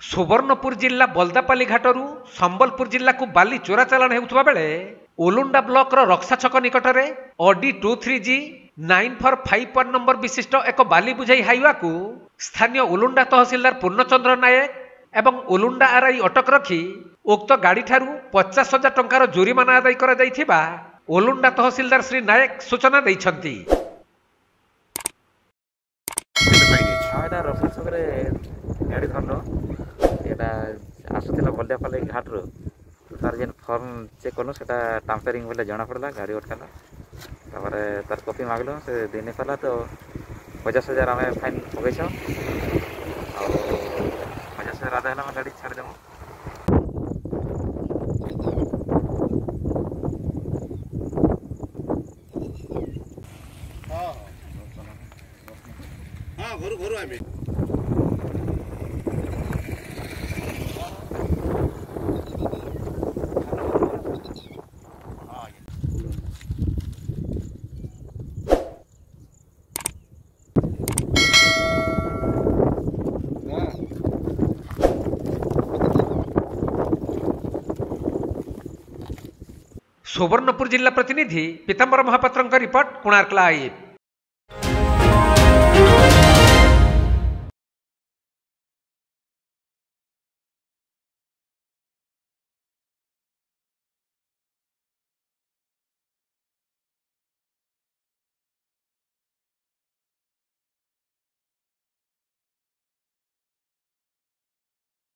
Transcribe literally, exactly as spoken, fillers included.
सुवर्णपुर जिला बलदापाली घाटरू संबलपुर जिला को बाली चोरा चालाण हेउथबा बेले ओलुंडा ब्लॉक रो रक्षा छक निकटरे OD two three G nine four five one number विशिष्ट एक बाली बुझाई हाइवा को स्थानीय ओलुंडा तहसीलदार पूर्णचंद्र नायक एवं ओलुंडा आरआई अटक रखी उक्त गाड़ी ठारू पचास हजार टंकार जोरिमाना आदाय करा जायथिबा ओलुंडा तहसीलदार श्री नायक सूचना दैछंती। गाड़ी खंड ये आसूला बलदापाली घाट्रु तार जेन फर्म चेक कलु से टाम्पेरिंग बोले जना पड़ा गाड़ी अटकाला तापर तार कॉपी मागलु से दिन पाला तो पचास हजार आम फाइन पकईस पचास हजार आधा है गाड़ी छाड़देव। हाँ घर घर आमे सुवर्णपुर जिला प्रतिनिधि पीताम्बर महापात्र रिपोर्ट कोणार्क लाइव।